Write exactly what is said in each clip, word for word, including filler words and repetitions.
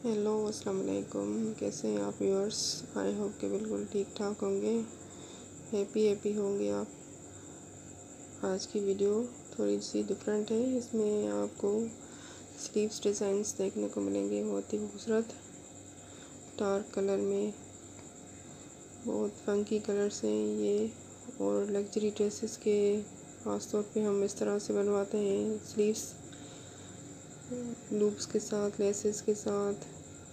Hello अस्सलाम वालेकुम। कैसे हैं आप व्यूअर्स? आई होप कि बिल्कुल ठीक ठाक होंगे, हैप्पी हैप्पी होंगे आप। आज की वीडियो थोड़ी सी डिफरेंट है। इसमें आपको स्लीव्स डिज़ाइंस देखने को मिलेंगे, बहुत ही खूबसूरत डार्क कलर में, बहुत फंकी कलर्स हैं ये। और लग्जरी ड्रेसेस के ख़ास तौर पे हम इस तरह से बनवाते हैं, स्लीव्स लूप्स के साथ, लेसेस के साथ।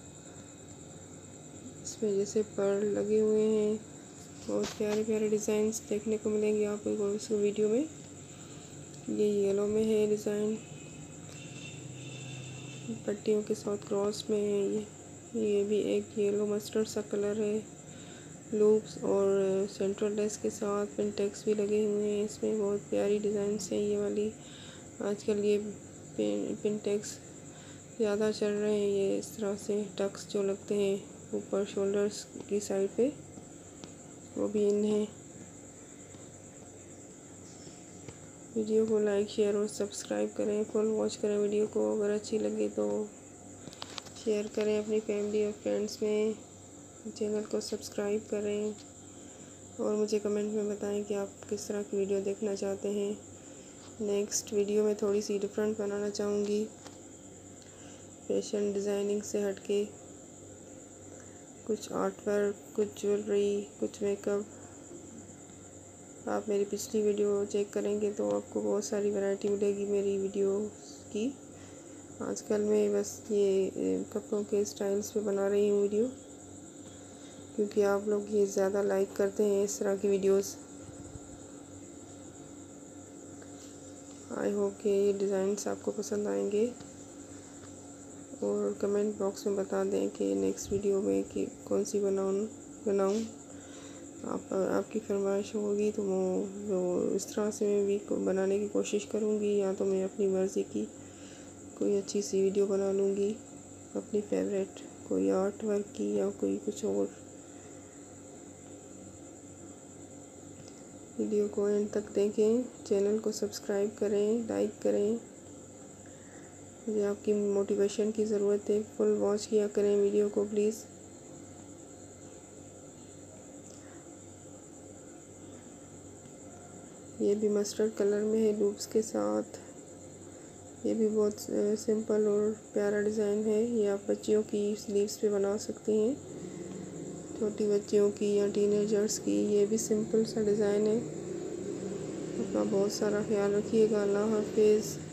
इसमें जैसे पर्ल लगे हुए हैं, बहुत प्यारे प्यारे डिज़ाइंस देखने को मिलेंगे आपको इस वीडियो में। ये येलो में है डिज़ाइन, पट्टियों के साथ क्रॉस में है ये ये भी एक येलो मस्टर्ड सा कलर है। लूप्स और सेंट्रल लेस के साथ पिनटेक्स भी लगे हुए हैं। इसमें बहुत प्यारी डिज़ाइंस हैं ये वाली। आजकल ये पिन पिनटेक्स ज़्यादा चल रहे हैं। ये इस तरह से टक्स जो लगते हैं ऊपर शोल्डर्स की साइड पे, वो भी इन है। वीडियो को लाइक शेयर और सब्सक्राइब करें, फुल वॉच करें वीडियो को। अगर अच्छी लगे तो शेयर करें अपनी फैमिली और फ्रेंड्स में। चैनल को सब्सक्राइब करें और मुझे कमेंट में बताएं कि आप किस तरह की वीडियो देखना चाहते हैं। नेक्स्ट वीडियो में थोड़ी सी डिफरेंट बनाना चाहूँगी, फैशन डिज़ाइनिंग से हटके, कुछ आर्ट वर्क, कुछ ज्वेलरी, कुछ मेकअप। आप मेरी पिछली वीडियो चेक करेंगे तो आपको बहुत सारी वैरायटी मिलेगी मेरी वीडियो की। आजकल मैं बस ये कपड़ों के स्टाइल्स पे बना रही हूँ वीडियो, क्योंकि आप लोग ये ज़्यादा लाइक करते हैं इस तरह की वीडियोस। आई होप कि ये डिज़ाइंस आपको पसंद आएंगे, और कमेंट बॉक्स में बता दें कि नेक्स्ट वीडियो में कि कौन सी बनाऊँ बनाऊँ आप आपकी फरमाइश होगी तो वो वो इस तरह से मैं भी बनाने की कोशिश करूँगी, या तो मैं अपनी मर्ज़ी की कोई अच्छी सी वीडियो बना लूँगी, अपनी फेवरेट कोई आर्ट वर्क की या कोई कुछ और। वीडियो को एंड तक देखें, चैनल को सब्सक्राइब करें, लाइक करें। मुझे आपकी मोटिवेशन की ज़रूरत है। फुल वॉच किया करें वीडियो को प्लीज़। ये भी मस्टर्ड कलर में है लूप्स के साथ। ये भी बहुत सिंपल और प्यारा डिज़ाइन है। ये आप बच्चियों की स्लीव्स पे बना सकती हैं, छोटी बच्चियों की या टीनेजर्स की। ये भी सिंपल सा डिज़ाइन है। अपना बहुत सारा ख्याल रखिएगा। अल्लाह हाफिज़।